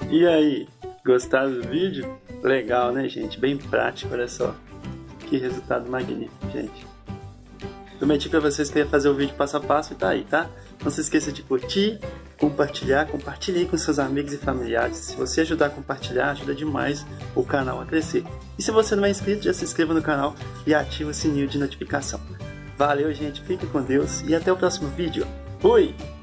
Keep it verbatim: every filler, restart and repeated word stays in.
E aí, gostaram do vídeo? Legal, né, gente? Bem prático, olha só. Que resultado magnífico, gente. Prometi pra vocês que eu ia fazer o vídeo passo a passo e tá aí, tá? Não se esqueça de curtir, compartilhar, compartilhe aí com seus amigos e familiares. Se você ajudar a compartilhar, ajuda demais o canal a crescer. E se você não é inscrito, já se inscreva no canal e ative o sininho de notificação. Valeu, gente, fique com Deus e até o próximo vídeo. Fui!